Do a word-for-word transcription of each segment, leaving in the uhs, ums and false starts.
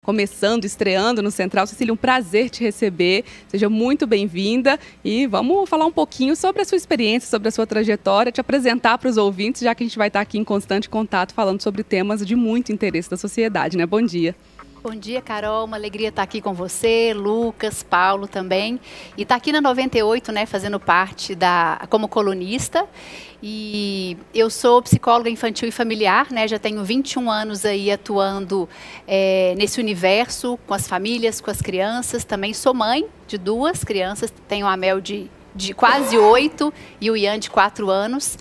começando, estreando no Central. Cecília, um prazer te receber. Seja muito bem-vinda e vamos falar um pouquinho sobre a sua experiência, sobre a sua trajetória, te apresentar para os ouvintes, já que a gente vai estar aqui em constante contato falando sobre temas de muito interesse da sociedade, né? Bom dia. Bom dia, Carol. Uma alegria estar aqui com você, Lucas, Paulo também. E estar aqui na noventa e oito, né, fazendo parte da, como colunista. E eu sou psicóloga infantil e familiar, né, já tenho vinte e um anos aí atuando é, nesse universo, com as famílias, com as crianças. Também sou mãe de duas crianças, tenho a Mel de de quase oito e o Ian de quatro anos.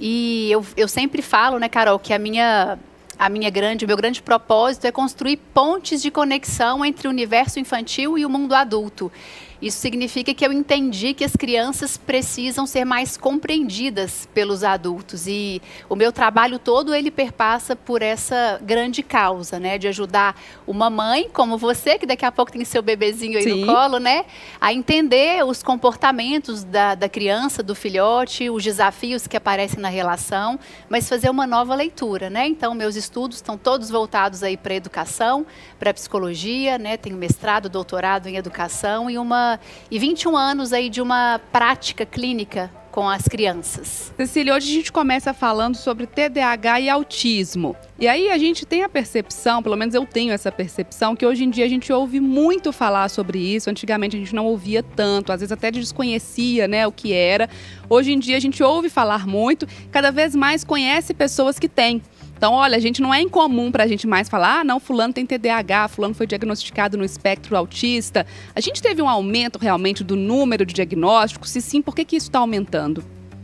E eu, eu sempre falo, né, Carol, que a minha... A minha grande, o meu grande propósito é construir pontes de conexão entre o universo infantil e o mundo adulto. Isso significa que eu entendi que as crianças precisam ser mais compreendidas pelos adultos. E o meu trabalho todo, ele perpassa por essa grande causa, né? De ajudar uma mãe como você, que daqui a pouco tem seu bebezinho aí Sim. no colo, né? A entender os comportamentos da, da criança, do filhote, os desafios que aparecem na relação, mas fazer uma nova leitura, né? Então, meus estudos estão todos voltados aí para a educação, para a psicologia, né? Tenho mestrado, doutorado em educação e uma e vinte e um anos aí de uma prática clínica com as crianças. Cecília, hoje a gente começa falando sobre T D A H e autismo. E aí a gente tem a percepção, pelo menos eu tenho essa percepção, que hoje em dia a gente ouve muito falar sobre isso. Antigamente a gente não ouvia tanto, às vezes até desconhecia, né, o que era. Hoje em dia a gente ouve falar muito, cada vez mais conhece pessoas que têm. Então, olha, a gente não é incomum para a gente mais falar, ah, não, fulano tem T D A H, fulano foi diagnosticado no espectro autista. A gente teve um aumento realmente do número de diagnósticos? Se sim, por que que isso está aumentando?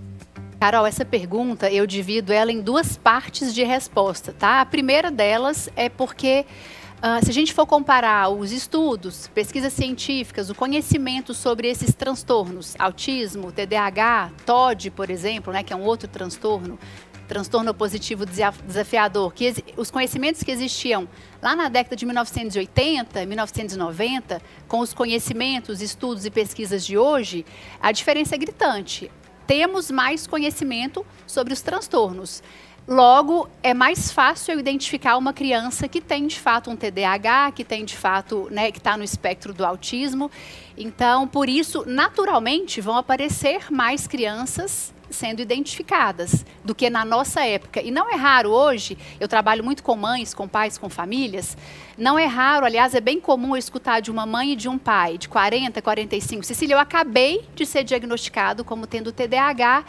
Carol, essa pergunta eu divido ela em duas partes de resposta, tá? A primeira delas é porque Uh, se a gente for comparar os estudos, pesquisas científicas, o conhecimento sobre esses transtornos, autismo, T D A H, T O D, por exemplo, né, que é um outro transtorno, transtorno opositivo desafiador, que os conhecimentos que existiam lá na década de mil novecentos e oitenta, mil novecentos e noventa, com os conhecimentos, estudos e pesquisas de hoje, a diferença é gritante. Temos mais conhecimento sobre os transtornos. Logo, é mais fácil eu identificar uma criança que tem, de fato, um T D A H, que tem, de fato, né, que está no espectro do autismo. Então, por isso, naturalmente, vão aparecer mais crianças sendo identificadas do que na nossa época. E não é raro hoje, eu trabalho muito com mães, com pais, com famílias, não é raro, aliás, é bem comum eu escutar de uma mãe e de um pai de quarenta, quarenta e cinco, Cecília, eu acabei de ser diagnosticado como tendo T D A H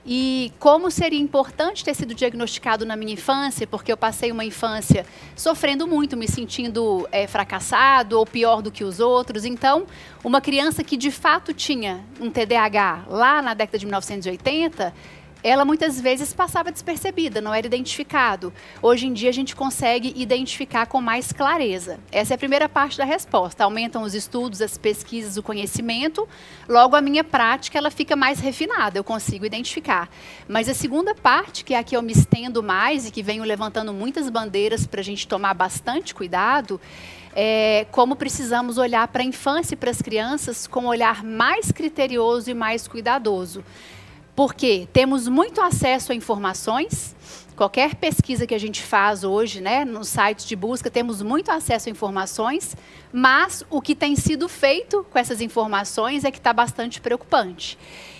e como seria importante ter sido diagnosticado na minha infância, porque eu passei uma infância sofrendo muito, me sentindo é, fracassado ou pior do que os outros. Então, uma criança que de fato tinha um T D A H lá na década de mil novecentos e oitenta, ela muitas vezes passava despercebida, não era identificado. Hoje em dia a gente consegue identificar com mais clareza. Essa é a primeira parte da resposta. Aumentam os estudos, as pesquisas, o conhecimento. Logo, a minha prática ela fica mais refinada, eu consigo identificar. Mas a segunda parte, que é a que eu me estendo mais e que venho levantando muitas bandeiras para a gente tomar bastante cuidado, é como precisamos olhar para a infância e para as crianças com um olhar mais criterioso e mais cuidadoso. Porque temos muito acesso a informações, qualquer pesquisa que a gente faz hoje, né, nos sites de busca, temos muito acesso a informações, mas o que tem sido feito com essas informações é que está bastante preocupante.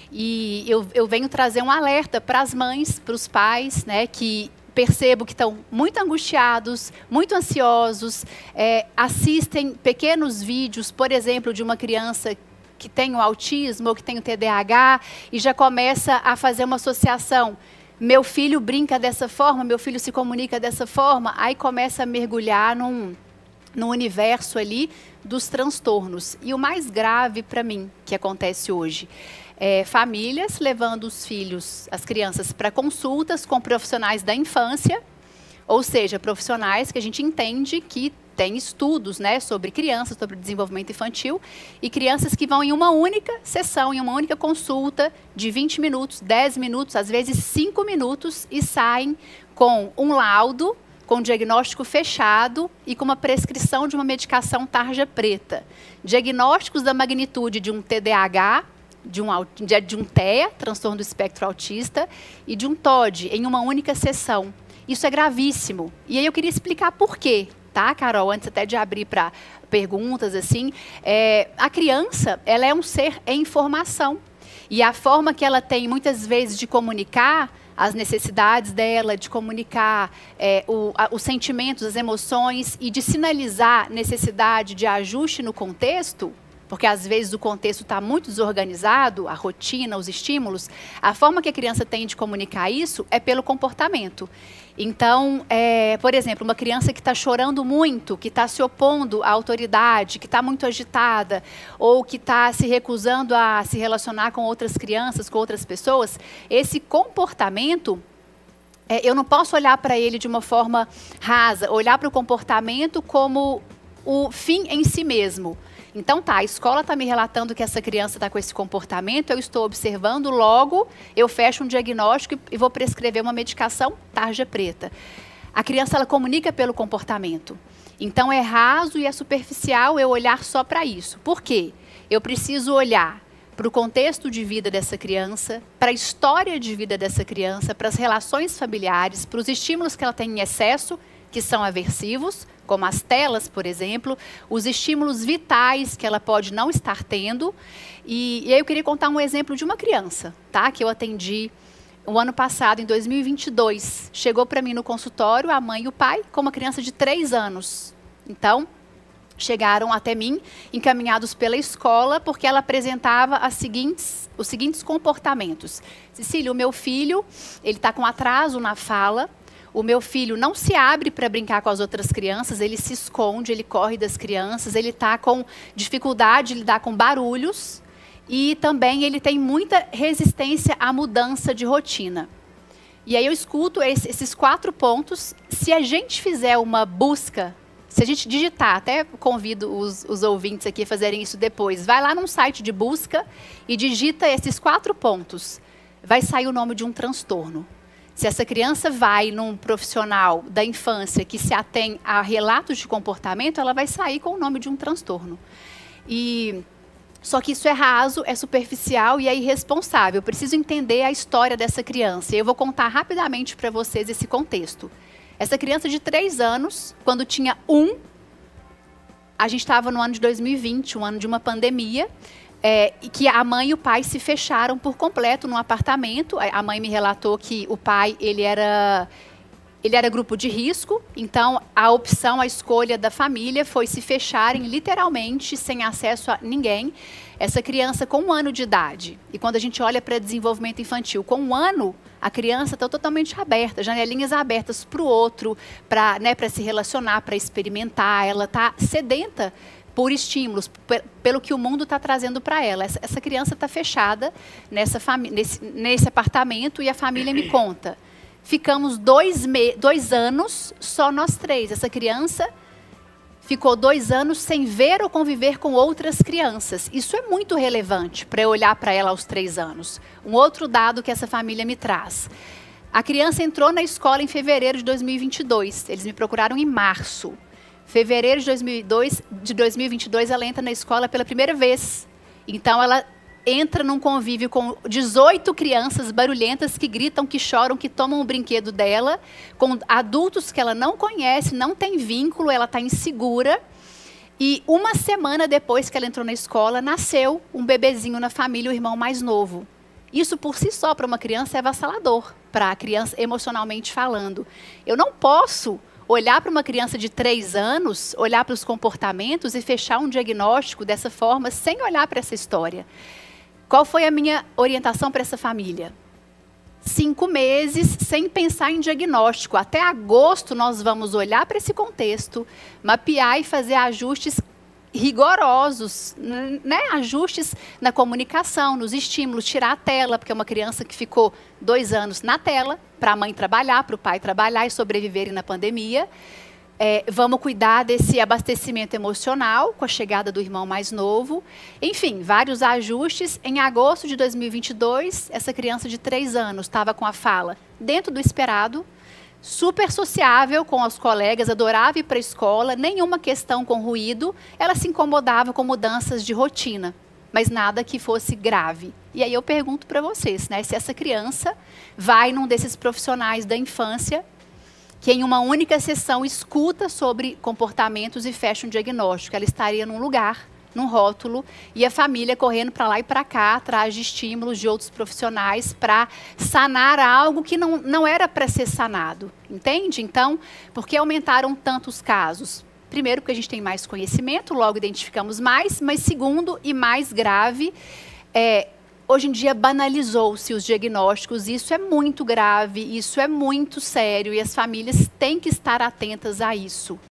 E eu, eu venho trazer um alerta para as mães, para os pais, né, que percebo que estão muito angustiados, muito ansiosos, é, assistem pequenos vídeos, por exemplo, de uma criança que tem o autismo ou que tem o T D A H e já começa a fazer uma associação. Meu filho brinca dessa forma, meu filho se comunica dessa forma, aí começa a mergulhar num, num universo ali dos transtornos. E o mais grave para mim que acontece hoje é famílias levando os filhos, as crianças, para consultas com profissionais da infância, ou seja, profissionais que a gente entende que tem estudos, né, sobre crianças, sobre desenvolvimento infantil, e crianças que vão em uma única sessão, em uma única consulta de vinte minutos, dez minutos, às vezes cinco minutos, e saem com um laudo, com um diagnóstico fechado e com uma prescrição de uma medicação tarja preta. Diagnósticos da magnitude de um T D A H, de um, de um T E A, transtorno do espectro autista, e de um T O D, em uma única sessão. Isso é gravíssimo. E aí eu queria explicar por quê. tá, Carol? Antes até de abrir para perguntas, assim, é, a criança, ela é um ser em formação. E a forma que ela tem, muitas vezes, de comunicar as necessidades dela, de comunicar é, o, a, os sentimentos, as emoções e de sinalizar necessidade de ajuste no contexto, porque às vezes o contexto está muito desorganizado, a rotina, os estímulos, a forma que a criança tem de comunicar isso é pelo comportamento. Então, é, por exemplo, uma criança que está chorando muito, que está se opondo à autoridade, que está muito agitada, ou que está se recusando a se relacionar com outras crianças, com outras pessoas, esse comportamento, é, eu não posso olhar para ele de uma forma rasa, olhar para o comportamento como o fim em si mesmo. Então tá, a escola está me relatando que essa criança está com esse comportamento, eu estou observando, logo eu fecho um diagnóstico e vou prescrever uma medicação tarja preta. A criança, ela comunica pelo comportamento. Então é raso e é superficial eu olhar só para isso. Por quê? Eu preciso olhar para o contexto de vida dessa criança, para a história de vida dessa criança, para as relações familiares, para os estímulos que ela tem em excesso, que são aversivos, como as telas, por exemplo, os estímulos vitais que ela pode não estar tendo. E, e aí eu queria contar um exemplo de uma criança, tá? Que eu atendi o ano passado, em dois mil e vinte e dois. Chegou para mim no consultório a mãe e o pai com uma criança de três anos. Então, chegaram até mim, encaminhados pela escola, porque ela apresentava as seguintes, os seguintes comportamentos. Cecília, o meu filho, ele está com atraso na fala. O meu filho não se abre para brincar com as outras crianças, ele se esconde, ele corre das crianças, ele está com dificuldade de lidar com barulhos e também ele tem muita resistência à mudança de rotina. E aí eu escuto esse, esses quatro pontos. Se a gente fizer uma busca, se a gente digitar, até convido os, os ouvintes aqui a fazerem isso depois, vai lá num site de busca e digita esses quatro pontos. Vai sair o nome de um transtorno. Se essa criança vai num profissional da infância que se atém a relatos de comportamento, ela vai sair com o nome de um transtorno. E, só que isso é raso, é superficial e é irresponsável. Eu preciso entender a história dessa criança. E eu vou contar rapidamente para vocês esse contexto. Essa criança de três anos, quando tinha um, a gente estava no ano de dois mil e vinte, um ano de uma pandemia, É, e que a mãe e o pai se fecharam por completo num apartamento. A mãe me relatou que o pai ele era, ele era grupo de risco, então a opção, a escolha da família foi se fecharem literalmente, sem acesso a ninguém. Essa criança com um ano de idade, e quando a gente olha para desenvolvimento infantil, com um ano, a criança está totalmente aberta, janelinhas abertas para o outro, para, né, para se relacionar, para experimentar, ela está sedenta por estímulos, pelo que o mundo está trazendo para ela. Essa, essa criança está fechada nessa nesse, nesse apartamento e a família me conta. Ficamos dois, me dois anos, só nós três. Essa criança ficou dois anos sem ver ou conviver com outras crianças. Isso é muito relevante para eu olhar para ela aos três anos. Um outro dado que essa família me traz. A criança entrou na escola em fevereiro de dois mil e vinte e dois. Eles me procuraram em março. Fevereiro de dois mil e dois, de dois mil e vinte e dois, ela entra na escola pela primeira vez. Então, ela entra num convívio com dezoito crianças barulhentas que gritam, que choram, que tomam o brinquedo dela, com adultos que ela não conhece, não tem vínculo, ela está insegura. E uma semana depois que ela entrou na escola, nasceu um bebezinho na família, o irmão mais novo. Isso, por si só, para uma criança, é avassalador, para a criança emocionalmente falando. Eu não posso olhar para uma criança de três anos, olhar para os comportamentos e fechar um diagnóstico dessa forma, sem olhar para essa história. Qual foi a minha orientação para essa família? Cinco meses sem pensar em diagnóstico. Até agosto nós vamos olhar para esse contexto, mapear e fazer ajustes rigorosos, né? Ajustes na comunicação, nos estímulos, tirar a tela, porque é uma criança que ficou dois anos na tela, para a mãe trabalhar, para o pai trabalhar e sobreviverem na pandemia. É, vamos cuidar desse abastecimento emocional com a chegada do irmão mais novo. Enfim, vários ajustes. Em agosto de dois mil e vinte e dois, essa criança de três anos estava com a fala dentro do esperado, super sociável com os colegas, adorava ir para a escola, nenhuma questão com ruído, ela se incomodava com mudanças de rotina, mas nada que fosse grave. E aí eu pergunto para vocês, né, se essa criança vai num desses profissionais da infância que em uma única sessão escuta sobre comportamentos e fecha um diagnóstico. Ela estaria num lugar, num rótulo, e a família correndo para lá e para cá, atrás de estímulos de outros profissionais para sanar algo que não, não era para ser sanado, entende? Então, por que aumentaram tantos casos? Primeiro, porque a gente tem mais conhecimento, logo identificamos mais, mas segundo e mais grave, é, hoje em dia banalizou-se os diagnósticos, isso é muito grave, isso é muito sério e as famílias têm que estar atentas a isso.